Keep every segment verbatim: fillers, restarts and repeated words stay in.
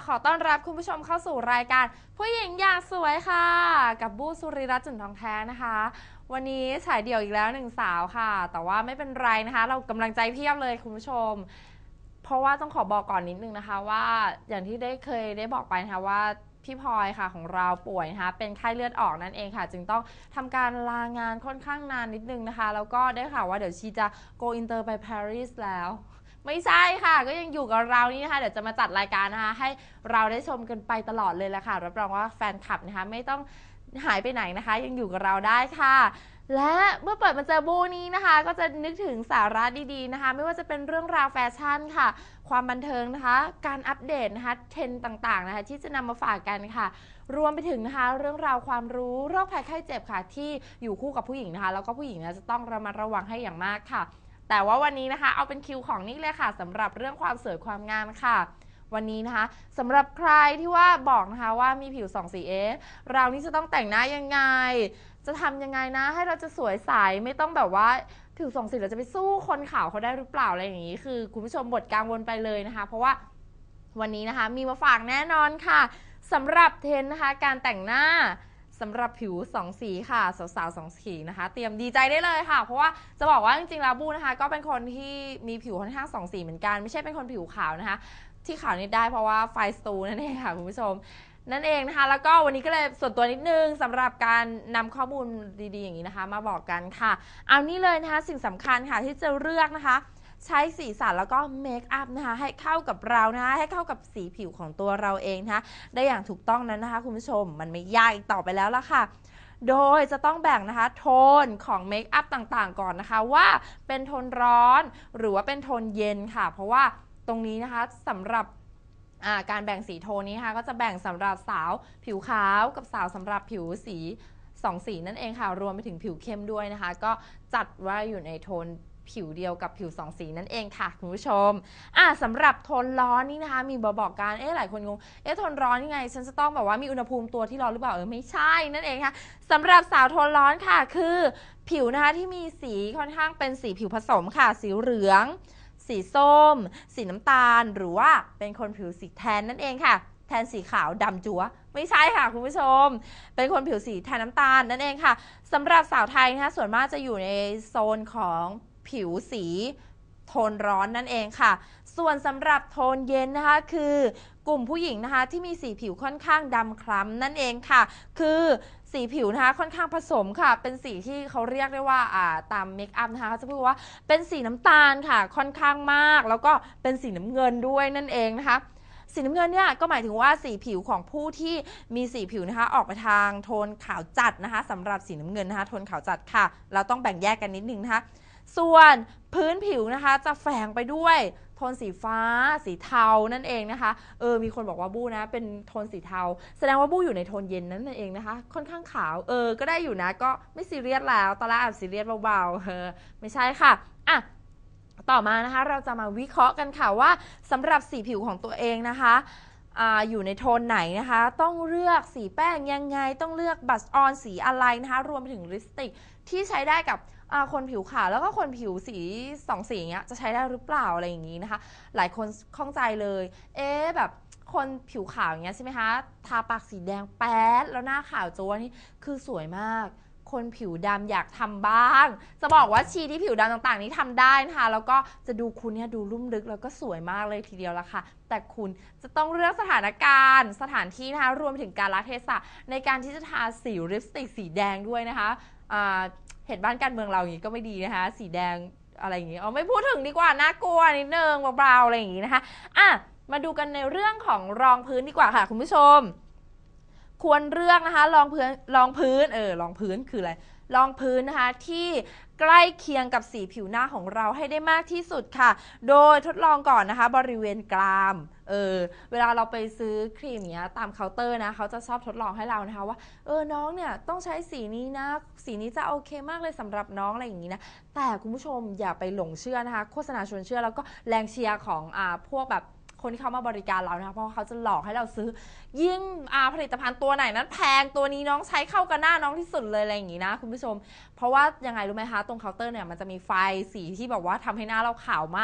ขอต้อนรับคุณผู้ชมเข้าสู่รายการผู้หญิงอยากสวยค่ะกับบู้สุริรัตน์จุนทองแท้นะคะวันนี้ฉายเดี่ยวอีกแล้วหนึ่งสาวค่ะแต่ว่าไม่เป็นไรนะคะเรากำลังใจเพียบเลยคุณผู้ชมเพราะว่าต้องขอบอกก่อนนิดนึงนะคะว่าอย่างที่ได้เคยได้บอกไปนะคะว่าพี่พลอยค่ะของเราป่วยนะคะเป็นไข้เลือดออกนั่นเองค่ะจึงต้องทำการลางานค่อนข้างนานนิดนึงนะคะแล้วก็ได้ข่าวว่าเดี๋ยวชีจะ go inter ไปปารีสแล้วไม่ใช่ค่ะก็ยังอยู่กับเรานี่นะคะเดี๋ยวจะมาจัดรายการนะคะให้เราได้ชมกันไปตลอดเลยแหละค่ะรับรองว่าแฟนคลับนะคะไม่ต้องหายไปไหนนะคะยังอยู่กับเราได้ค่ะและเมื่อเปิดมาเจอบูนี้นะคะก็จะนึกถึงสาระดีๆนะคะไม่ว่าจะเป็นเรื่องราวแฟชั่นค่ะความบันเทิงนะคะการอัปเดตนะคะเทรนด์ต่างๆนะคะที่จะนำมาฝากกันค่ะรวมไปถึงนะคะเรื่องราวความรู้โรคภัยไข้เจ็บค่ะที่อยู่คู่กับผู้หญิงนะคะแล้วก็ผู้หญิงนะจะต้องระมัดระวังให้อย่างมากค่ะแต่ว่าวันนี้นะคะเอาเป็นคิวของนี่เลยค่ะสำหรับเรื่องความสวยความงามค่ะวันนี้นะคะสำหรับใครที่ว่าบอกนะคะว่ามีผิวสองสีเอ๊ะเรานี่จะต้องแต่งหน้ายังไงจะทำยังไงนะให้เราจะสวยใสไม่ต้องแบบว่าผิวสองสีเราจะไปสู้คนขาวเขาได้หรือเปล่าอะไรอย่างนี้คือคุณผู้ชมบทกังวลไปเลยนะคะเพราะว่าวันนี้นะคะมีมาฝากแน่นอนค่ะสำหรับเทรนนะคะการแต่งหน้าสำหรับผิวสองสีค่ะสาวๆสองสีนะคะเตรียมดีใจได้เลยค่ะเพราะว่าจะบอกว่าจริงๆแล้วบูนะคะก็เป็นคนที่มีผิวค่อนข้างสองสีเหมือนกันไม่ใช่เป็นคนผิวขาวนะคะที่ขาวนิดได้เพราะว่าไฟสตูนั่นเองค่ะคุณผู้ชมนั่นเองนะคะแล้วก็วันนี้ก็เลยส่วนตัวนิดนึงสำหรับการนำข้อมูลดีๆอย่างนี้นะคะมาบอกกันค่ะเอานี่เลยนะคะสิ่งสำคัญค่ะที่จะเลือกนะคะใช้สีสันแล้วก็เมคอัพนะคะให้เข้ากับเรานะคะให้เข้ากับสีผิวของตัวเราเองนะคะได้อย่างถูกต้องนั้นนะคะคุณผู้ชมมันไม่ยากอีกต่อไปแล้วละค่ะโดยจะต้องแบ่งนะคะโทนของเมคอัพต่างๆก่อนนะคะว่าเป็นโทนร้อนหรือว่าเป็นโทนเย็นค่ะเพราะว่าตรงนี้นะคะสำหรับการแบ่งสีโทนนี้ค่ะก็จะแบ่งสำหรับสาวผิวขาวกับสาวสำหรับผิวสีสองสีนั่นเองค่ะรวมไปถึงผิวเข้มด้วยนะคะก็จัดว่าอยู่ในโทนผิวเดียวกับผิวสองสีนั่นเองค่ะคุณผู้ชมอ่ะสำหรับโทนร้อนนี่นะคะมีบอกบอกกันเอ๊ะหลายคนงงเอ๊ะโทนร้อนยังไงฉันจะต้องแบบว่ามีอุณหภูมิตัวที่ร้อนหรือเปล่าเออไม่ใช่นั่นเองค่ะสำหรับสาวโทนร้อนค่ะคือผิวนะคะที่มีสีค่อนข้างเป็นสีผิวผสมค่ะสีเหลืองสีส้มสีน้ำตาลหรือว่าเป็นคนผิวสีแทนนั่นเองค่ะแทนสีขาวดำจั๊วไม่ใช่ค่ะคุณผู้ชมเป็นคนผิวสีแทนน้ำตาลนั่นเองค่ะสำหรับสาวไทยนะคะส่วนมากจะอยู่ในโซนของผิวสีโทนร้อนนั่นเองค่ะส่วนสำหรับโทนเย็นนะคะคือกลุ่มผู้หญิงนะคะที่มีสีผิวค่อนข้างดำคล้ำนั่นเองค่ะคือสีผิวนะคะค่อนข้างผสมค่ะเป็นสีที่เขาเรียกได้ว่าอ่าตามเมคอัพนะคะเขาจะพูดว่าเป็นสีน้ำตาลค่ะค่อนข้างมากแล้วก็เป็นสีน้ำเงินด้วยนั่นเองนะคะสีน้ำเงินเนี่ยก็หมายถึงว่าสีผิวของผู้ที่มีสีผิวนะคะออกไปทางโทนขาวจัดนะคะสำหรับสีน้ำเงินนะคะโทนขาวจัดค่ะเราต้องแบ่งแยกกันนิดนึงนะคะส่วนพื้นผิวนะคะจะแฝงไปด้วยโทนสีฟ้าสีเทานั่นเองนะคะเออมีคนบอกว่าบู้นะเป็นโทนสีเทาแสดงว่าบู้อยู่ในโทนเย็นนั่นเองนะคะค่อนข้างขาวเออก็ได้อยู่นะก็ไม่ซีเรียสแล้วตอนแรกอาจซีเรียสเบาๆเออไม่ใช่ค่ะอ่ะต่อมานะคะเราจะมาวิเคราะห์กันค่ะว่าสำหรับสีผิวของตัวเองนะคะออยู่ในโทนไหนนะคะต้องเลือกสีแป้งยังไงต้องเลือกบัสออนสีอะไรนะคะรวมไปถึงลิปสติกที่ใช้ได้กับคนผิวขาวแล้วก็คนผิวสีสองสีเงี้ยจะใช้ได้หรือเปล่าอะไรอย่างนี้นะคะหลายคนข้องใจเลยเอ๊ะแบบคนผิวขาวอย่างเงี้ยใช่ไหมคะทาปากสีแดงแป๊ดแล้วหน้าขาวโจ้นี่คือสวยมากคนผิวดำอยากทำบ้างจะบอกว่าชีที่ผิวดำต่างๆนี้ทำได้นะคะแล้วก็จะดูคุณเนี่ยดูลุ่มลึกแล้วก็สวยมากเลยทีเดียวละค่ะแต่คุณจะต้องเลือกสถานการณ์สถานที่นะคะรวมถึงกาลเทศะในการที่จะทาสีลิปสติกสีแดงด้วยนะคะเห็นบ้านการเมืองเราอย่างนี้ก็ไม่ดีนะคะสีแดงอะไรอย่างนี้เอาไม่พูดถึงดีกว่าน่ากลัวนิดนึงเบาๆอะไรอย่างนี้นะคะอ่ะมาดูกันในเรื่องของรองพื้นดีกว่าค่ะคุณผู้ชมควรเลือกนะคะรองพื้นรองพื้นเออรองพื้นคืออะไรรองพื้นนะคะที่ใกล้เคียงกับสีผิวหน้าของเราให้ได้มากที่สุดค่ะโดยทดลองก่อนนะคะบริเวณกรามเออเวลาเราไปซื้อครีมเนี้ยตามเคาน์เตอร์นะเขาจะชอบทดลองให้เรานะคะว่าเออน้องเนี่ยต้องใช้สีนี้นะสีนี้จะโอเคมากเลยสำหรับน้องอะไรอย่างนี้นะแต่คุณผู้ชมอย่าไปหลงเชื่อนะคะโฆษณาชวนเชื่อแล้วก็แรงเชียร์ของอ่าพวกแบบคนที่เขามาบริการเรานะคะเพราะเขาจะหลอกให้เราซื้อยิ่งผลิตภัณฑ์ตัวไหนนั้นแพงตัวนี้น้องใช้เข้ากับหน้าน้องที่สุดเลยอะไรอย่างนี้นะคุณผู้ชมเพราะว่ายังไงรู้ไหมคะตรงเคาน์เตอร์เนี่ยมันจะมีไฟสีที่แบบว่าทำให้หน้าเราขาวมาก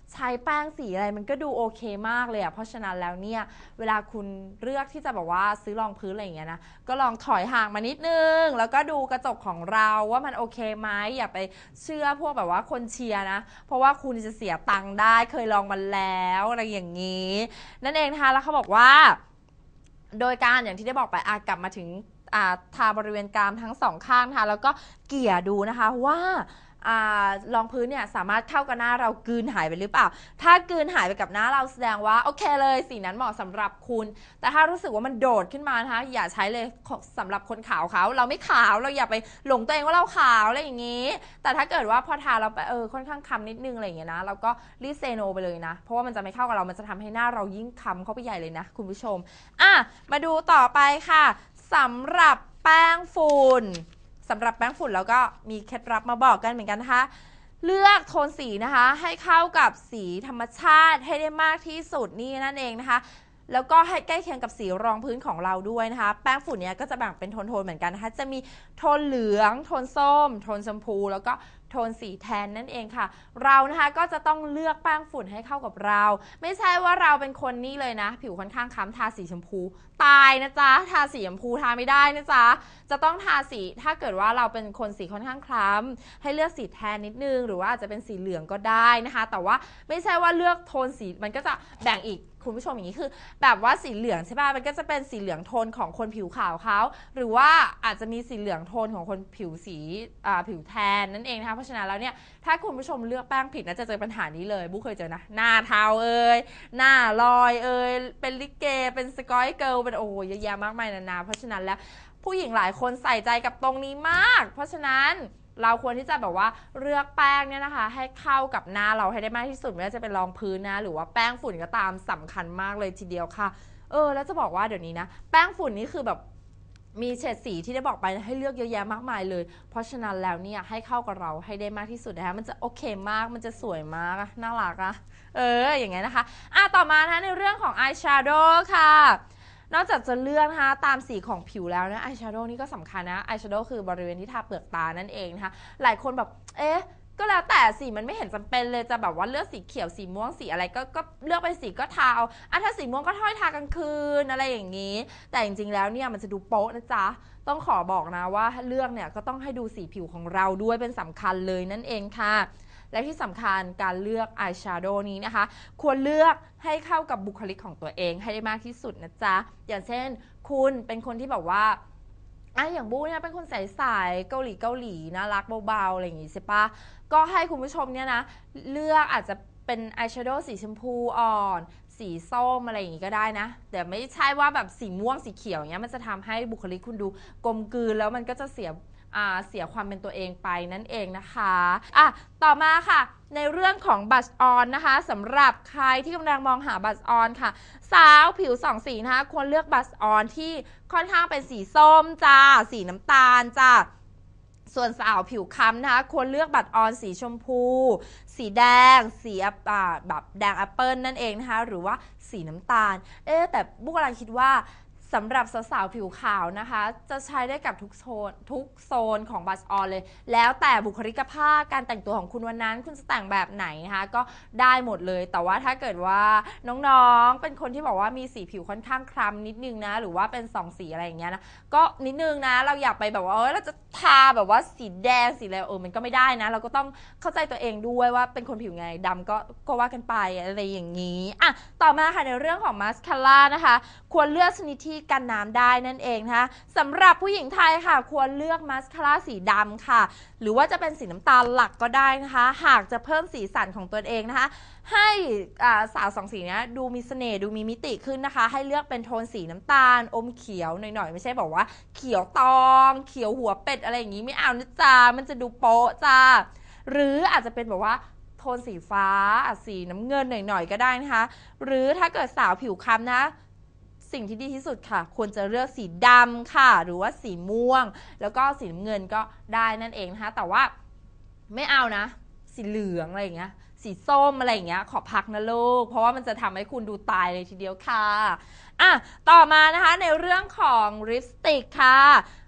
ใช้แป้งสีอะไรมันก็ดูโอเคมากเลยอ่ะเพราะฉะนั้นแล้วเนี่ยเวลาคุณเลือกที่จะแบบว่าซื้อรองพื้นอะไรอย่างเงี้ยนะก็ลองถอยห่างมานิดนึงแล้วก็ดูกระจกของเราว่ามันโอเคไหมอย่าไปเชื่อพวกแบบว่าคนเชียร์นะเพราะว่าคุณจะเสียตังค์ได้เคยลองมาแล้วอะไรอย่างนี้นั่นเองนะคะแล้วเขาบอกว่าโดยการอย่างที่ได้บอกไปอากลับมาถึงทาบริเวณกรามทั้งสองข้างนะคะแล้วก็เกี่ยดูนะคะว่ารองพื้นเนี่ยสามารถเข้ากับหน้าเรากลืนหายไปหรือเปล่าถ้ากลืนหายไปกับหน้าเราแสดงว่าโอเคเลยสีนั้นเหมาะสำหรับคุณแต่ถ้ารู้สึกว่ามันโดดขึ้นมานะคะอย่าใช้เลยสำหรับคนขาวเขาเราไม่ขาวเราอย่าไปหลงตัวเองว่าเราขาวอะไรอย่างนี้แต่ถ้าเกิดว่าพอทาเราไปเออค่อนข้างค้ำนิดนึงอะไรอย่างเงี้ยนะเราก็รีบเซโนไปเลยนะเพราะว่ามันจะไม่เข้ากับเรามันจะทำให้หน้าเรายิ่งค้ำเข้าไปใหญ่เลยนะคุณผู้ชมอ่ะมาดูต่อไปค่ะสำหรับแป้งฝุ่นสำหรับแป้งฝุ่นแล้วก็มีเคล็ดลับมาบอกกันเหมือนกันนะคะเลือกโทนสีนะคะให้เข้ากับสีธรรมชาติให้ได้มากที่สุดนี่นั่นเองนะคะแล้วก็ให้ใกล้เคียงกับสีรองพื้นของเราด้วยนะคะแป้งฝุ่นเนี้ยก็จะแบ่งเป็นโทนๆเหมือนกันนะคะจะมีโทนเหลืองโทนส้มโทนชมพูแล้วก็โทนสีแทนนั่นเองค่ะเรานะคะก็จะต้องเลือกแป้งฝุ่นให้เข้ากับเราไม่ใช่ว่าเราเป็นคนนี่เลยนะผิวค่อนข้างคล้ำทาสีชมพูตายนะจ๊ะทาสีชมพูทาไม่ได้นะจ๊ะจะต้องทาสีถ้าเกิดว่าเราเป็นคนสีค่อนข้างคล้ำให้เลือกสีแทนนิดนึงหรือว่าอาจจะเป็นสีเหลืองก็ได้นะคะแต่ว่าไม่ใช่ว่าเลือกโทนสีมันก็จะแบ่งอีกคุณผู้ชมอย่างนี้คือแบบว่าสีเหลืองใช่ป่ะมันก็จะเป็นสีเหลืองโทนของคนผิวขาวเขาหรือว่าอาจจะมีสีเหลืองโทนของคนผิวสีอ่าผิวแทนนั่นเองนะคะเพราะฉะนั้นแล้วเนี่ยถ้าคุณผู้ชมเลือกแป้งผิดนะจะเจอปัญหานี้เลยบุ๊คเคยเจอนะหน้าเทาเอ่ยหน้าลอยเอ่ยเป็นลิเกเป็นสกอยเกิลเป็นโอ้ยเยอะแยะมากมายนานาเพราะฉะนั้นแล้วผู้หญิงหลายคนใส่ใจกับตรงนี้มากเพราะฉะนั้นเราควรที่จะแบบว่าเลือกแป้งเนี่ยนะคะให้เข้ากับหน้าเราให้ได้มากที่สุดไม่ว่าจะเป็นรองพื้นนะหรือว่าแป้งฝุ่นก็ตามสำคัญมากเลยทีเดียวค่ะเออแล้วจะบอกว่าเดี๋ยวนี้นะแป้งฝุ่นนี่คือแบบมีเฉดสีที่ได้บอกไปให้เลือกเยอะแยะมากมายเลยเพราะฉะนั้นแล้วเนี่ยให้เข้ากับเราให้ได้มากที่สุดนะคะมันจะโอเคมากมันจะสวยมากน่ารักอะเอออย่างเงี้ยนะคะอ่ะต่อมานะในเรื่องของอายแชโดว์ค่ะนอกจากจะเลือกนะคะตามสีของผิวแล้วนะอายแชโดว์นี่ก็สำคัญนะอายแชโดว์คือบริเวณที่ทาเปลือกตานั่นเองนะคะหลายคนแบบเอ๊ะก็แล้วแต่สีมันไม่เห็นจำเป็นเลยจะแบบว่าเลือกสีเขียวสีม่วงสีอะไรก็ก็เลือกไปสีก็ทาเอาอ่ะถ้าสีม่วงก็ท้อยทากลางคืนอะไรอย่างนี้แต่จริงๆแล้วเนี่ยมันจะดูโป๊ะนะจ๊ะต้องขอบอกนะว่าเลือกเนี่ยก็ต้องให้ดูสีผิวของเราด้วยเป็นสำคัญเลยนั่นเองค่ะและที่สำคัญการเลือกอายแชโดว์นี้นะคะควรเลือกให้เข้ากับบุคลิกของตัวเองให้ได้มากที่สุดนะจ๊ะอย่างเช่นคุณเป็นคนที่แบบว่าอ่ะอย่างบูเนี่ยเป็นคนใสๆเกาหลีเกาหลีน่ารักเบาๆอะไรอย่างงี้ใช่ปะก็ให้คุณผู้ชมเนี่ยนะเลือกอาจจะเป็นอายแชโดว์สีชมพูอ่อนสีส้มอะไรอย่างงี้ก็ได้นะแต่ไม่ใช่ว่าแบบสีม่วงสีเขียวอย่างเงี้ยมันจะทำให้บุคลิกคุณดูกลมกลืนแล้วมันก็จะเสียเสียความเป็นตัวเองไปนั่นเองนะคะอ่ะต่อมาค่ะในเรื่องของบัชออนนะคะสำหรับใครที่กำลังมองหาบัชออนค่ะสาวผิวสองสีนะคะควรเลือกบัชออนที่ค่อนข้างเป็นสีส้มจ้าสีน้ำตาลจ้าส่วนสาวผิวค้ำนะคะควรเลือกบัชออนสีชมพูสีแดงสีแบบแดงแอปเปิลนั่นเองนะคะหรือว่าสีน้ำตาลเอ๊แต่บุกกำลังคิดว่าสำหรับสาวๆผิวขาวนะคะจะใช้ได้กับทุกโซนทุกโซนของบัชออนเลยแล้วแต่บุคลิกภาพการแต่งตัวของคุณวันนั้นคุณจะแต่งแบบไหนนะคะก็ได้หมดเลยแต่ว่าถ้าเกิดว่าน้องๆเป็นคนที่บอกว่ามีสีผิวค่อนข้างคล้ำนิดนึงนะหรือว่าเป็นสองสีอะไรอย่างเงี้ยนะก็นิดนึงนะเราอยากไปแบบว่าเออเราจะทาแบบว่าสีแดงสีอะไรเออมันก็ไม่ได้นะเราก็ต้องเข้าใจตัวเองด้วยว่าเป็นคนผิวไงดำก็ก็ว่ากันไปอะไรอย่างนี้อ่ะต่อมาค่ะในเรื่องของมาสคาร่านะคะควรเลือกชนิดที่กันน้ำได้นั่นเองนะคะสำหรับผู้หญิงไทยค่ะควรเลือกมาสคาร่าสีดำค่ะหรือว่าจะเป็นสีน้ำตาลหลักก็ได้นะคะหากจะเพิ่มสีสันของตัวเองนะคะให้สาวสองสีนี้ดูมีเสน่ห์ดูมีมิติขึ้นนะคะให้เลือกเป็นโทนสีน้ำตาลอมเขียวหน่อยๆไม่ใช่บอกว่าเขียวตองเขียวหัวเป็ดอะไรอย่างนี้ไม่เอานะจ๊ะมันจะดูโป๊ะจ้าหรืออาจจะเป็นแบบว่าโทนสีฟ้าสีน้ำเงินหน่อยๆก็ได้นะคะหรือถ้าเกิดสาวผิวคล้ำนะสิ่งที่ดีที่สุดค่ะควรจะเลือกสีดำค่ะหรือว่าสีม่วงแล้วก็สีน้ำเงินก็ได้นั่นเองนะคะแต่ว่าไม่เอานะสีเหลืองอะไรอย่างเงี้ยสีส้มอะไรอย่างเงี้ยขอพักนะลูกเพราะว่ามันจะทำให้คุณดูตายเลยทีเดียวค่ะอ่ะต่อมานะคะในเรื่องของลิปสติกค่ะ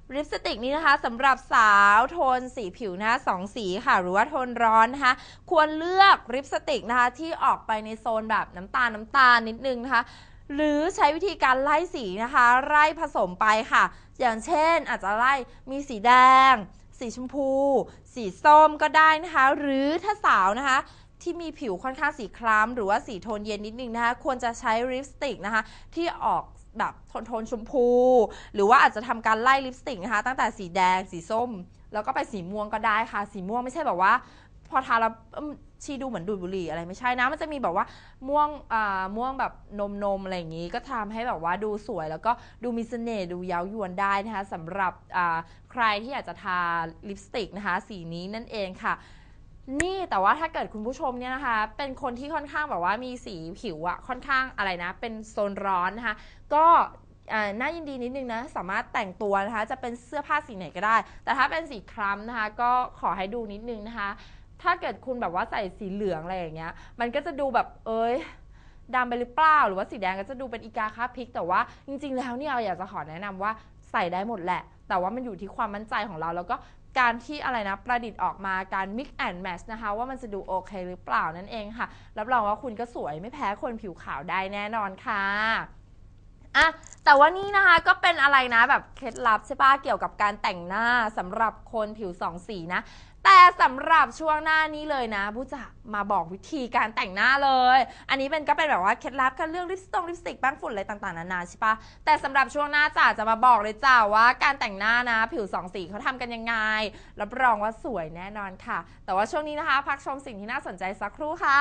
ลิปสติกนี้นะคะสำหรับสาวโทนสีผิวนะคะสองสีค่ะหรือว่าโทนร้อนนะคะควรเลือกลิปสติกนะคะที่ออกไปในโซนแบบน้ำตาลน้ำตาลนิดนึงนะคะหรือใช้วิธีการไล่สีนะคะไล่ผสมไปค่ะอย่างเช่นอาจจะไล่มีสีแดงสีชมพูสีส้มก็ได้นะคะหรือถ้าสาวนะคะที่มีผิวค่อนข้างสีคล้ำหรือว่าสีโทนเย็นนิดนึงนะคะควรจะใช้ลิปสติกนะคะที่ออกแบบโทนโทนชมพูหรือว่าอาจจะทำการไล่ลิปสติกนะคะตั้งแต่สีแดงสีส้มแล้วก็ไปสีม่วงก็ได้ค่ะสีม่วงไม่ใช่แบบว่าพอทาแล้วชีดูเหมือนดูดบุหรี่อะไรไม่ใช่นะมันจะมีแบบว่าม่วงอ่าม่วงแบบนมนมอะไรอย่างนี้ก็ทำให้แบบว่าดูสวยแล้วก็ดูมีเสน่ห์ดูเย้ายวนได้นะคะสำหรับอ่าใครที่อยากจะทาลิปสติกนะคะสีนี้นั่นเองค่ะนี่แต่ว่าถ้าเกิดคุณผู้ชมเนี่ยนะคะเป็นคนที่ค่อนข้างแบบว่ามีสีผิวอะค่อนข้างอะไรนะเป็นโซนร้อนนะคะก็น่ายินดีนิดนึงนะสามารถแต่งตัวนะคะจะเป็นเสื้อผ้าสีไหนก็ได้แต่ถ้าเป็นสีคล้ำนะคะก็ขอให้ดูนิดนึงนะคะถ้าเกิดคุณแบบว่าใส่สีเหลืองอะไรอย่างเงี้ยมันก็จะดูแบบเอ้ยดำไปหรือเปล่าหรือว่าสีแดงก็จะดูเป็นอีกาคาพริกแต่ว่าจริงๆแล้วเนี่ยอยากจะขอแนะนำว่าใส่ได้หมดแหละแต่ว่ามันอยู่ที่ความมั่นใจของเราแล้วก็การที่อะไรนะประดิษฐ์ออกมาการ mix and match นะคะว่ามันจะดูโอเคหรือเปล่านั่นเองค่ะรับรองว่าคุณก็สวยไม่แพ้คนผิวขาวได้แน่นอนค่ะอะแต่ว่านี่นะคะก็เป็นอะไรนะแบบเคล็ดลับใช่ปะเกี่ยวกับการแต่งหน้าสำหรับคนผิวสองสีนะแต่สำหรับช่วงหน้านี้เลยนะผู้จะมาบอกวิธีการแต่งหน้าเลยอันนี้เป็นก็เป็นแบบว่าเคล็ดลับการเลือกลิปสติกลิปสติกแป้งฝุ่นอะไรต่างๆนานาใช่ปะแต่สำหรับช่วงหน้าจ๋าจะมาบอกเลยจ้าว่าการแต่งหน้านะผิวสองสีเขาทำกันยังไงรับรองว่าสวยแน่นอนค่ะแต่ว่าช่วงนี้นะคะพักชมสิ่งที่น่าสนใจสักครู่ค่ะ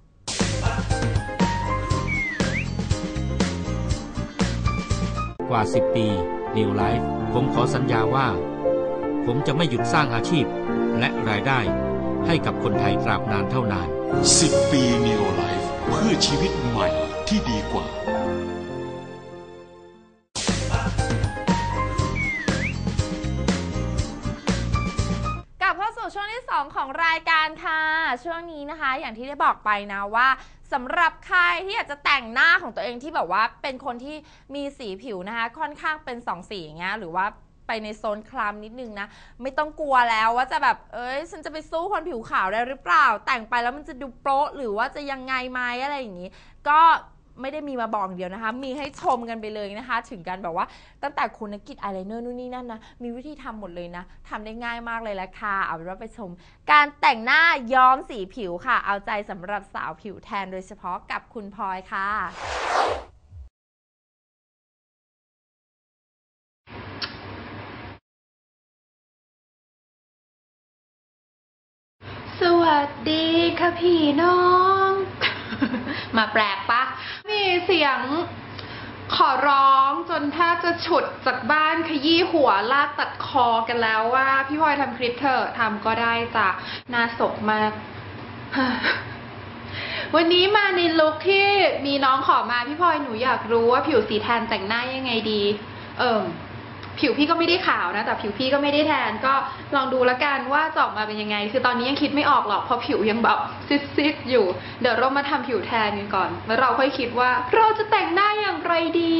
กว่าสิบปี New Life ผมขอสัญญาว่าผมจะไม่หยุดสร้างอาชีพและรายได้ให้กับคนไทยตราบนานเท่านานสิบปี New Life เพื่อชีวิตใหม่ที่ดีกว่าช่วงที่สองของรายการค่ะช่วงนี้นะคะอย่างที่ได้บอกไปนะว่าสำหรับใครที่อยากจะแต่งหน้าของตัวเองที่แบบว่าเป็นคนที่มีสีผิวนะคะค่อนข้างเป็นสองสีอย่างเงี้ยหรือว่าไปในโซนคล้ำนิดนึงนะไม่ต้องกลัวแล้วว่าจะแบบเอ้ยฉันจะไปสู้คนผิวขาวได้หรือเปล่าแต่งไปแล้วมันจะดูโป๊ะหรือว่าจะยังไงไหมอะไรอย่างนี้ก็ไม่ได้มีมาบอกเดียวนะคะมีให้ชมกันไปเลยนะคะถึงกันแบบว่าตั้งแต่คุณนักกิจอายไลเนอร์นู่นนี่นั่นนะมีวิธีทำหมดเลยนะทำได้ง่ายมากเลยละค่ะเอาเป็นว่าไปชมการแต่งหน้าย้อมสีผิวค่ะเอาใจสำหรับสาวผิวแทนโดยเฉพาะกับคุณพลอยค่ะสวัสดีค่ะพี่น้องมาแปลกปะมีเสียงขอร้องจนแทบจะฉุดจากบ้านขยี้หัวลากตัดคอกันแล้วว่าพี่พลอยทำคลิปเถอะทำก็ได้จ้ะน่าสกมากวันนี้มาในลุคที่มีน้องขอมาพี่พลอยหนูอยากรู้ว่าผิวสีแทนแต่งหน้ายังไงดีเอิ่มผิวพี่ก็ไม่ได้ขาวนะแต่ผิวพี่ก็ไม่ได้แทนก็ลองดูแล้วกันว่าจะออกมาเป็นยังไงคือตอนนี้ยังคิดไม่ออกหรอกเพราะผิวยังแบบซิดๆอยู่เดี๋ยวเรามาทำผิวแทนกันก่อนแล้วเราค่อยคิดว่าเราจะแต่งหน้าอย่างไรดี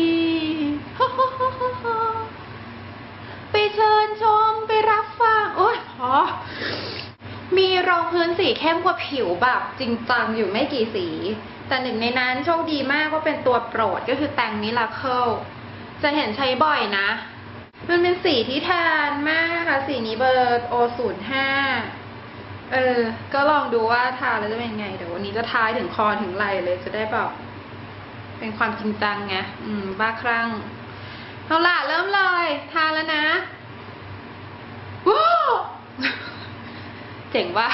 ไปเชิญชมไปรับฟังโอ๊ยพอมีรองพื้นสีเข้มกว่าผิวแบบจริงจังอยู่ไม่กี่สีแต่หนึ่งในนั้นโชคดีมากว่าเป็นตัวโปรดก็คือแตงมิราเคิลจะเห็นใช้บ่อยนะมันเป็นสีที่แทนมากค่ะสีนี้เบอร์โอศูนย์ห้าเออก็ลองดูว่าทาแล้วจะเป็นไงเดี๋ยววันนี้จะทาถึงคอถึงไหล่เลยจะได้แบบเป็นความจริงจังไงอืมบ้าคลั่งเอาล่ะเริ่มเลยทาแล้วนะวู้เจ๋งว่ะ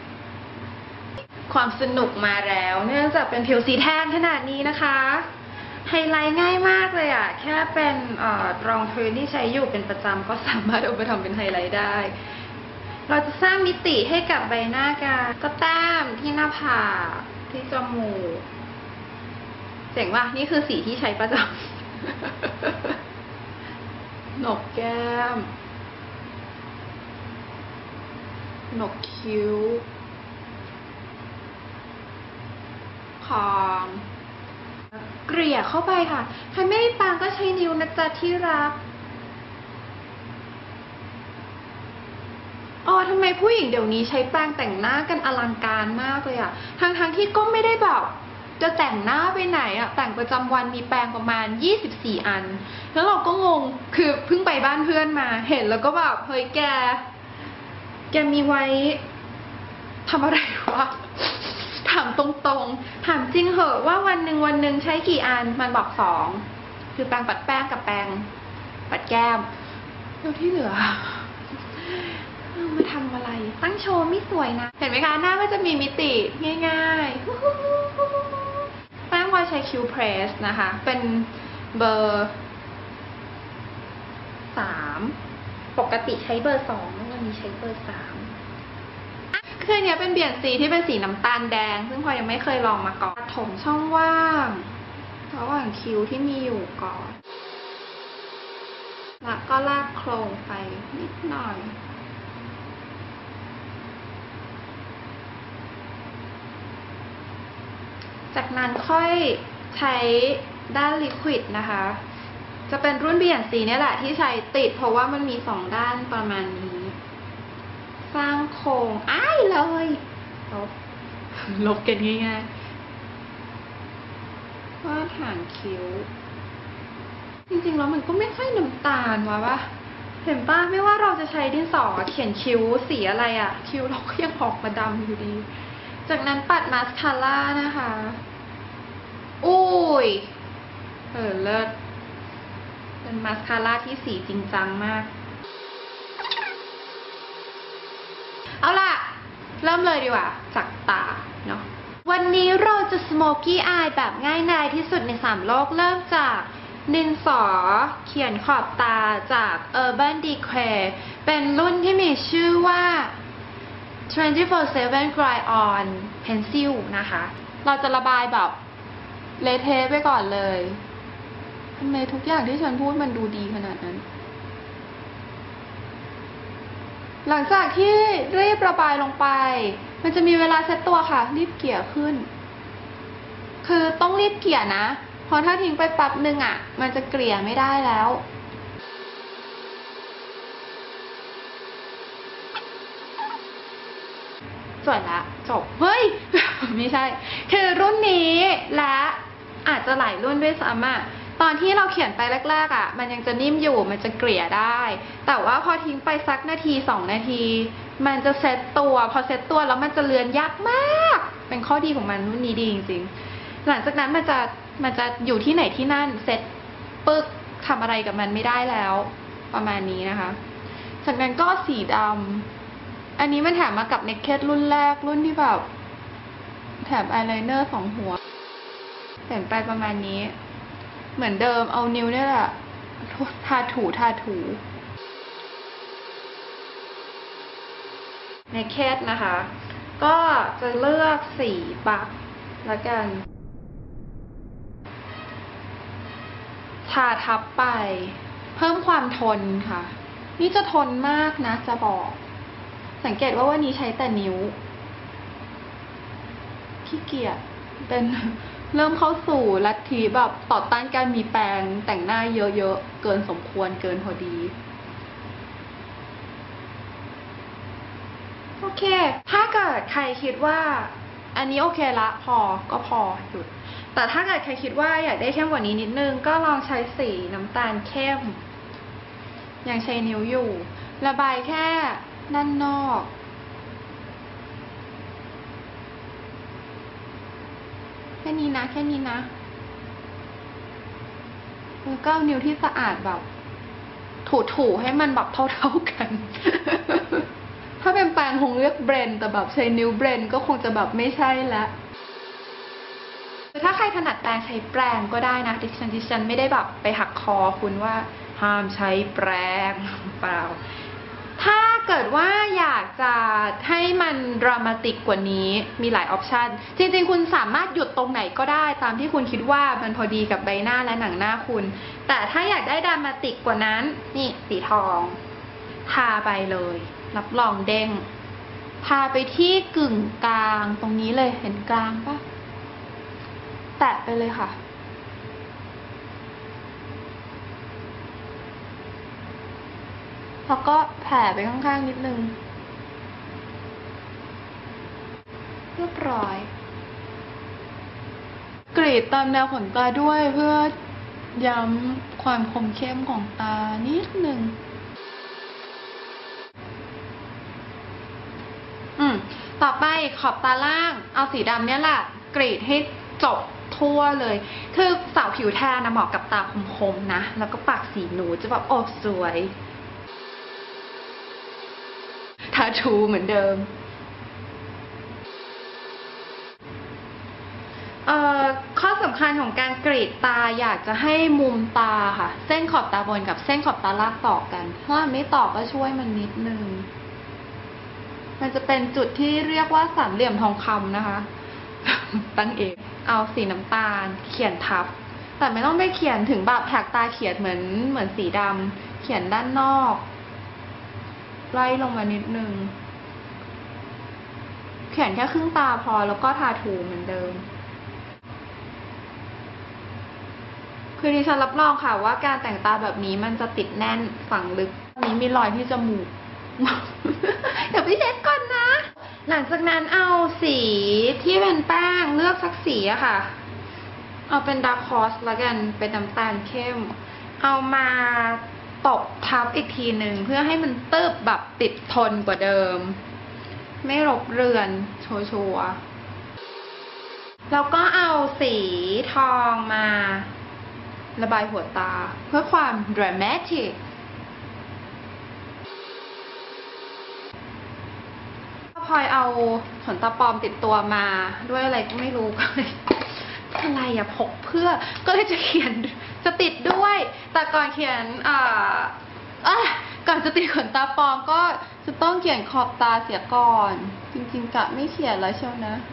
ความสนุกมาแล้วเนื่องจากเป็นผิวสีแทนขนาดนี้นะคะไฮไลท์ง่ายมากเลยอ่ะแค่เป็นเอ่อรองพื้นที่ใช้อยู่เป็นประจำก็สามารถเอาไปทำเป็นไฮไลท์ได้เราจะสร้างมิติให้กับใบหน้ากันก็แต้มที่หน้าผากที่จมูกเจ๋งว่ะนี่คือสีที่ใช้ประจำหนกแก้มหนกคิ้วคางเกลี่ยเข้าไปค่ะใครไม่ได้ปังก็ใช้นิ้วนะจ๊ะที่รักทำไมผู้หญิงเดี๋ยวนี้ใช้แปรงแต่งหน้ากันอลังการมากเลยอะทั้งทั้งที่ก็ไม่ได้แบบจะแต่งหน้าไปไหนอะแต่งประจำวันมีแปรงประมาณยี่สิบสี่อันแล้วเราก็งงคือเพิ่งไปบ้านเพื่อนมาเห็นแล้วก็แบบเฮ้ยแกแกมีไว้ทำอะไรวะถามตรงๆถามจริงเหอะว่าวันหนึ่งวันหนึ่งใช้กี่อันมันบอกสองคือแปรงปัดแป้งกับแปรงปัดแก้มแล้วที่เหลือมาทำอะไรตั้งโชว์ไม่สวยนะเห็นไหมคะหน้ามันจะมีมิติง่ายๆแป้งวายใช้คิวเพรสนะคะเป็นเบอร์สามปกติใช้เบอร์สองวันนี้ใช้เบอร์สามคือเนี้ยเป็นเบี่ยนสีที่เป็นสีน้ำตาลแดงซึ่งพอยังไม่เคยลองมาก่อนถมช่องว่างระหว่างคิ้วที่มีอยู่ก่อนแล้วก็ลากโครงไปนิดหน่อยจากนั้นค่อยใช้ด้านลิควิดนะคะจะเป็นรุ่น บี แอนด์ ซี เนี่ยแหละที่ใช้ติดเพราะว่ามันมีสองด้านประมาณนี้สร้างโครงอ้ายเลยลบลบกันง่ายๆวาดหางคิ้วจริงๆแล้วมันก็ไม่ค่อยน้ำตาลวะวะเห็นป้าไม่ว่าเราจะใช้ดินสอเขียนคิ้วสีอะไรอะคิ้วเราก็ยังออกมาดำอยู่ดีจากนั้นปัดมาสคาร่านะคะอุ้ยเออเลิศเป็นมาสคาร่าที่สีจริงจังมากเอาล่ะเริ่มเลยดีกว่าจากตาเนาะวันนี้เราจะสโมกี้อายแบบง่ายดายที่สุดในสามโลกเริ่มจากดินสอเขียนขอบตาจาก Urban Decay เป็นรุ่นที่มีชื่อว่าทเวนตี้โฟร์ เซเว่น Dry On Pencil นะคะเราจะระบายแบบเละเทะไปก่อนเลยทำไมทุกอย่างที่ฉันพูดมันดูดีขนาดนั้นหลังจากที่รีบระบายลงไปมันจะมีเวลาเซตตัวค่ะรีบเกลี่ยขึ้นคือต้องรีบเกลี่ยนะเพราะถ้าทิ้งไปแป๊บนึงอ่ะมันจะเกลี่ยไม่ได้แล้วสวยละจบเฮ้ย ไม่ใช่คือรุ่นนี้และอาจจะหลายรุ่นด้วยซ้ำอ่ะตอนที่เราเขียนไปแรกๆอ่ะมันยังจะนิ่มอยู่มันจะเกลี่ยได้แต่ว่าพอทิ้งไปสักนาทีสองนาทีมันจะเซ็ตตัวพอเซ็ตตัวแล้วมันจะเลือนยากมากเป็นข้อดีของมันรุ่นนี้ดีจริงๆหลังจากนั้นมันจะมันจะอยู่ที่ไหนที่นั่นเซ็ตปึ๊กทำอะไรกับมันไม่ได้แล้วประมาณนี้นะคะจากนั้นก็สีดำอันนี้มันแถมมากับเนคเก็ตรุ่นแรกรุ่นที่แบบแถมอายไลเนอร์สองหัวเปลี่ยนไปประมาณนี้เหมือนเดิมเอานิ้วเนี่ยแหละทาถูทาถูเนคเก็ตนะคะก็จะเลือกสีปักแล้วกันทาทับไปเพิ่มความทนค่ะนี่จะทนมากนะจะบอกสังเกตว่าวันนี้ใช้แต่นิ้วขี้เกียจเป็นเริ่มเข้าสู่ลัทธิแบบต่อต้านการมีแปรงแต่งหน้าเยอะๆเกินสมควรเกินพอดีโอเคถ้าเกิดใครคิดว่าอันนี้โอเคละพอก็พอหยุดแต่ถ้าเกิดใครคิดว่าอยากได้เข้มกว่านี้นิดนึงก็ลองใช้สีน้ำตาลเข้มยังใช้นิ้วอยู่ระบายแค่ด้านนอกแค่นี้นะแค่นี้นะแล้วก็นิ้วที่สะอาดแบบถูๆให้มันแบบเท่าๆกัน ถ้าเป็นแปรงคงเลือกเบรนแต่แบบใช้นิ้วเบรนก็คงจะแบบไม่ใช่ละถ้าใครถนัดแปรงใช้แปรงก็ได้นะดิฉันดิฉันไม่ได้แบบไปหักคอคุณว่าห้ามใช้แปรงเปล่าถ้าเกิดว่าอยากจะให้มันดรามาติกกว่านี้มีหลายออปชันจริงๆคุณสามารถหยุดตรงไหนก็ได้ตามที่คุณคิดว่ามันพอดีกับใบหน้าและหนังหน้าคุณแต่ถ้าอยากได้ดรามาติกกว่านั้นนี่สีทองทาไปเลยรับรองเด้งทาไปที่กึ่งกลางตรงนี้เลยเห็นกลางปะแตะไปเลยค่ะแล้วก็แผ่ไปข้างๆนิดนึงเรียบร้อยกรีดตามแนวขนตาด้วยเพื่อย้ำความคมเข้มของตานิดหนึ่งอืมต่อไปขอบตาล่างเอาสีดำเนี่ยแหละกรีดให้จบทั่วเลยคือสาวผิวแทนนะเหมาะกับตาคมๆนะแล้วก็ปากสีหนูจะแบบโอ้สวยทาทูเหมือนเดิมเอ่อข้อสำคัญของการกรีดตาอยากจะให้มุมตาค่ะเส้นขอบตาบนกับเส้นขอบตาล่างต่อกันถ้าไม่ต่อก็ช่วยมันนิดนึงมันจะเป็นจุดที่เรียกว่าสามเหลี่ยมทองคำนะคะ ตั้งเองเอาสีน้ำตาลเขียนทับแต่ไม่ต้องไปเขียนถึงแบบแผกตาเขียนเหมือนเหมือนสีดำเขียนด้านนอกไล่ลงมานิดนึงเขียนแค่ครึ่งตาพอแล้วก็ทาถูเหมือนเดิมคือดิฉันรับรองค่ะว่าการแต่งตาแบบนี้มันจะติดแน่นฝังลึกนี้มีรอยที่จมูก เดี๋ยวไปเช็ดก่อนนะหลังจากนั้นเอาสีที่เป็นแป้งเลือกสักสีอะค่ะเอาเป็นดาร์คคอสแล้วกันเป็นน้ำตาลเข้มเอามาตบทับอีกทีหนึ่งเพื่อให้มันตึบแบบติดทนกว่าเดิมไม่รบเรือนโชว์ๆแล้วก็เอาสีทองมาระบายหัวตาเพื่อความดรามาติกพลอยเอาขนตาปลอมติดตัวมาด้วยอะไรก็ไม่รู้ก็เลยอะไรอะพกเพื่อก็เลยจะเขียนจะติดด้วยแต่ก่อนเขียนอ่าอ่ะก่อนจะติดขนตาปลอมก็จะต้องเขียนขอบตาเสียก่อนจริงๆกะไม่เขียนแล้วเชียวนะ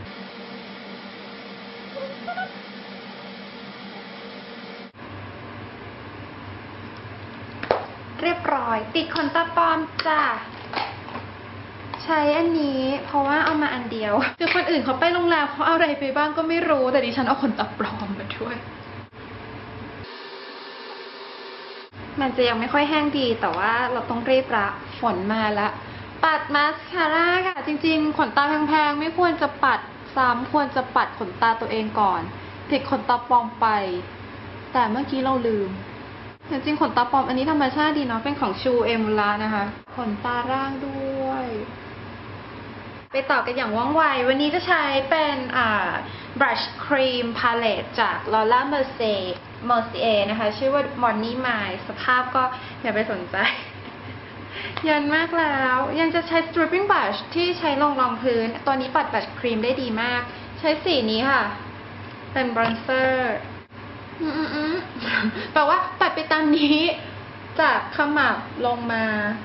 เรียบร้อยติดขนตาปลอมจ้ะใช้อันนี้เพราะว่าเอามาอันเดียวคือคนอื่นเขาไปโรงแรมเขาเอาอะไรไปบ้างก็ไม่รู้แต่ดิฉันเอาขนตาปลอมมาด้วยมันจะยังไม่ค่อยแห้งดีแต่ว่าเราต้องรีบละฝนมาละปัดมาสคาร่าค่ะจริงๆขนตาแพงๆไม่ควรจะปัดซ้ำควรจะปัดขนตาตัวเองก่อนติดขนตาปลอมไปแต่เมื่อกี้เราลืมจริงๆขนตาปลอมอันนี้ธรรมชาติดีเนาะเป็นของชูเอมูระนะคะขนตาล่างด้วยไปต่อกันอย่างว่องไววันนี้จะใช้เป็นอ่า brush cream palette จาก Laura Mercier Mercier นะคะชื่อว่า Morning Mine สภาพก็อย่าไปสนใจ ยันมากแล้วยังจะใช้ stripping brush ที่ใช้รองรองพื้นตัวนี้ปัด brush cream ได้ดีมากใช้สีนี้ค่ะเป็น bronzer อืมอืมแปลว่าปัดไปตามนี้จากขมับลงมา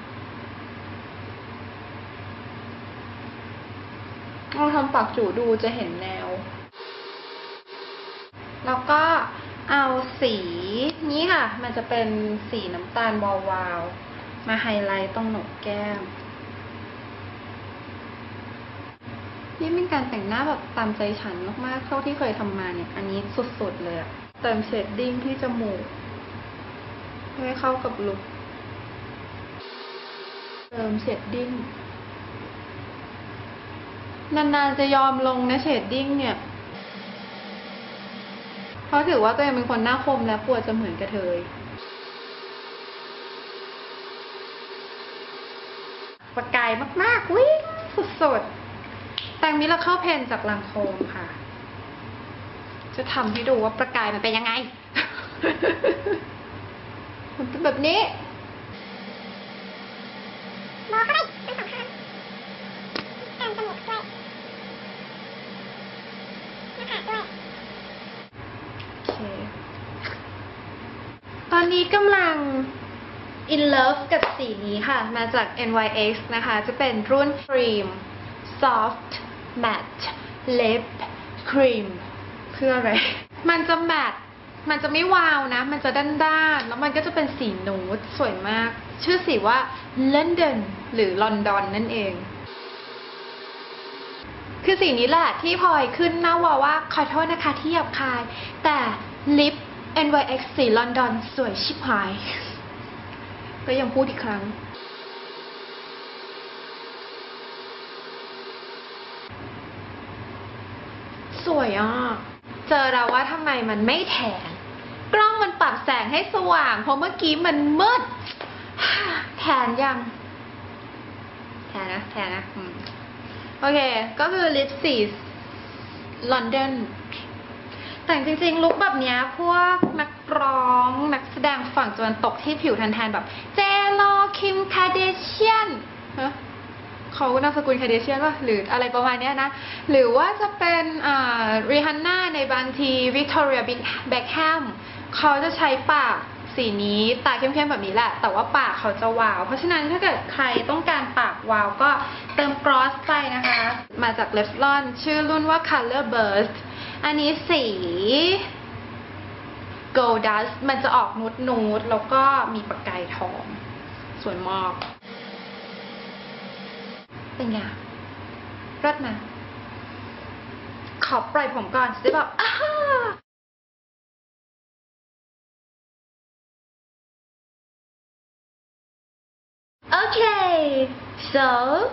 ลองทำปากจูดูจะเห็นแนวแล้วก็เอาสีนี้ค่ะมันจะเป็นสีน้ำตาลวาวๆมาไฮไลท์ตรงโหนกแก้มนี่เป็นการแต่งหน้าแบบตามใจฉันมากๆเท่าที่เคยทำมาเนี่ยอันนี้สุดๆเลยอะเติมเชดดิ้งที่จมูกให้เข้ากับลุคเติมเชดดิ้งนานๆจะยอมลงนะเชดดิ้งเนี่ยเพราะถือว่าตัวเองเป็นคนหน้าคมและกลัวจะเหมือนกระเทยประกายมากๆวิ่งสุดๆแต่งมิราเคิลเพนจากลังโคมค่ะจะทำให้ดูว่าประกายมันเป็นยังไง มันเป็นแบบนี้มองเข้าไปทั้งสองข้างแก้มจมูกด้วยหน้าผากด้วยโอเคตอนนี้กำลัง in love กับสีนี้ค่ะมาจาก เอ็น วาย เอ็กซ์ นะคะจะเป็นรุ่น Cream Soft Matte Lip Cream เพื่ออะไร มันจะแมตต์มันจะไม่วาวนะมันจะด้านๆแล้วมันก็จะเป็นสีนูดสวยมากชื่อสีว่า London หรือ London นั่นเองคือสีนี้แหละที่พลอยขึ้นหน้าวอลว่าขอโทษนะคะที่หยาบคายแต่ลิป เอ็น วาย เอ็กซ์ สี London สวยชิบหายก็ยังพูดอีกครั้งสวยอ่ะเจอแล้วว่าทำไมมันไม่แทนกล้องมันปรับแสงให้สว่างเพราะเมื่อกี้มันมืดแทนยังแทนนะแทนนะอืมโอเคก็คือลิปสีลอนดอนแต่จริงๆลุคแบบนี้พวกนักร้องนักแสดงฝั่งตะวันตกที่ผิวแทนๆแบบเจโลคิมคาเดเชียนฮะเขานามสกุลคาเดเชียนป่ะหรืออะไรประมาณนี้นะหรือว่าจะเป็นอ่าริฮันน่าในบางทีวิกตอเรียแบ็คแฮมเขาจะใช้ปากสีนี้ตาเข้มๆแบบนี้แหละแต่ว่าปากเขาจะวาวเพราะฉะนั้นถ้าเกิดใครต้องการปากวาวก็เติมกลอสไปนะคะมาจากเลฟลอนชื่อรุ่นว่า Color Burst อันนี้สี Gold Dust มันจะออกนูดนูดแล้วก็มีประกายทองสวยมากเป็นไงรสนะขอปล่อยผมก่อนจะได้แบบอ้าโอเค so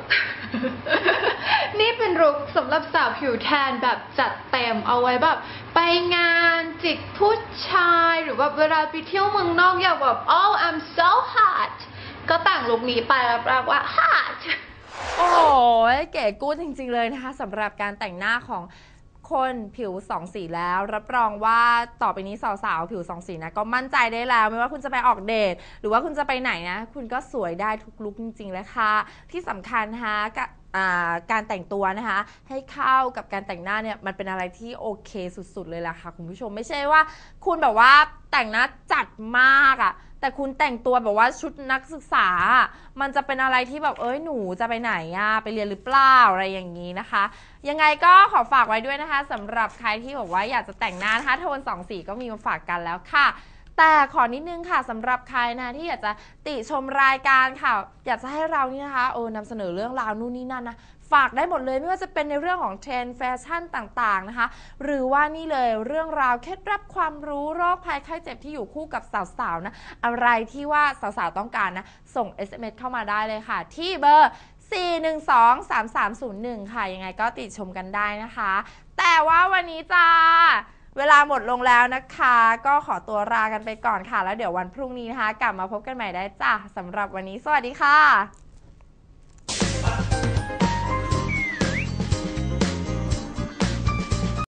นี่เป็นลุคสำหรับสาวผิวแทนแบบจัดเต็มเอาไว้แบบไปงานจิกผู้ชายหรือว่าเวลาไปเที่ยวเมืองนอกอยากแบบ oh I'm so hot ก็แต่งลุคนี้ไปแล้วแปลว่า hot โอ้โหเก๋กู้จริงๆเลยนะคะสำหรับการแต่งหน้าของคนผิวสองสีแล้วรับรองว่าต่อไปนี้สาวๆผิวสองสีนะก็มั่นใจได้แล้วไม่ว่าคุณจะไปออกเดทหรือว่าคุณจะไปไหนนะคุณก็สวยได้ทุกลุคจริงๆเลยค่ะที่สำคัญนะคะการแต่งตัวนะคะให้เข้ากับการแต่งหน้าเนี่ยมันเป็นอะไรที่โอเคสุดๆเลยล่ะค่ะคุณผู้ชมไม่ใช่ว่าคุณแบบว่าแต่งหน้าจัดมากอะแต่คุณแต่งตัวแบบว่าชุดนักศึกษามันจะเป็นอะไรที่แบบเอ้ยหนูจะไปไหนอะไปเรียนหรือเปล่าอะไรอย่างนี้นะคะยังไงก็ขอฝากไว้ด้วยนะคะสำหรับใครที่บอกว่าอยากจะแต่งหน้านะคะโทนสองสีก็มีมาฝากกันแล้วค่ะแต่ขอนิดนึงค่ะสำหรับใครนะที่อยากจะติชมรายการค่ะอยากจะให้เรานี่นะคะเออนำเสนอเรื่องราวนู่นนี่นั่นนะฝากได้หมดเลยไม่ว่าจะเป็นในเรื่องของเทรนด์แฟชั่นต่างๆนะคะหรือว่านี่เลยเรื่องราวเคล็ดลับความรู้โรคภัยไข้เจ็บที่อยู่คู่กับสาวๆนะอะไรที่ว่าสาวๆต้องการนะส่ง เอส เอ็ม เอส เข้ามาได้เลยค่ะที่เบอร์สี่ หนึ่ง สอง สาม สาม ศูนย์ หนึ่งค่ะยังไงก็ติชมกันได้นะคะแต่ว่าวันนี้จ้าเวลาหมดลงแล้วนะคะก็ขอตัวลากันไปก่อนค่ะแล้วเดี๋ยววันพรุ่งนี้นะคะกลับมาพบกันใหม่ได้จ้าสำหรับวันนี้สวัสดีค่ะ